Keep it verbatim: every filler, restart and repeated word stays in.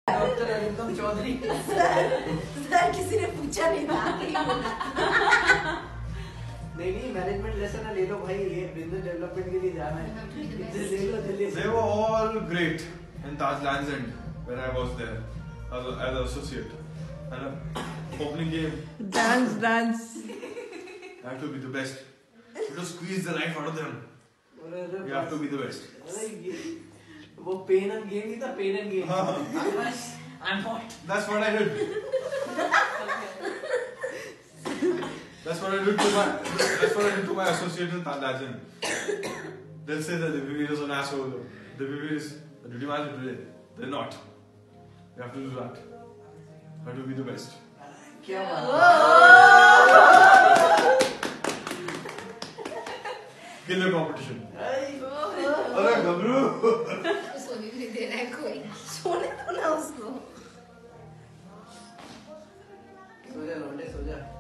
Doctor Arindam Chaudhary. Sir किसी ने पूछा नहीं था। नहीं नहीं मैनेजमेंट लेसन ले लो भाई, ये बिजनेस डेवलपमेंट के लिए जाना है। ले लो जल्दी। They were all great in Taj Lands End when I was there as as an associate. And uh, opening game, Dance, dance. I have to be the best. You have to squeeze the life out of them. You have to be the best. अरे ये वो pen and game नहीं था, pen and game. I'm hot. That's what I did. That's what I did to my. That's what I did to my associate in Taj Lands End. They'll say that the V V is an asshole. The V V is a duty manager today. They're not. You have to do that. You have to be the best. क्या बात Kill the competition. है। अरे गबरू. सोने नहीं दे रहा है कोई। सोने दो ना उसको। सो जा लौंडे, सो जा।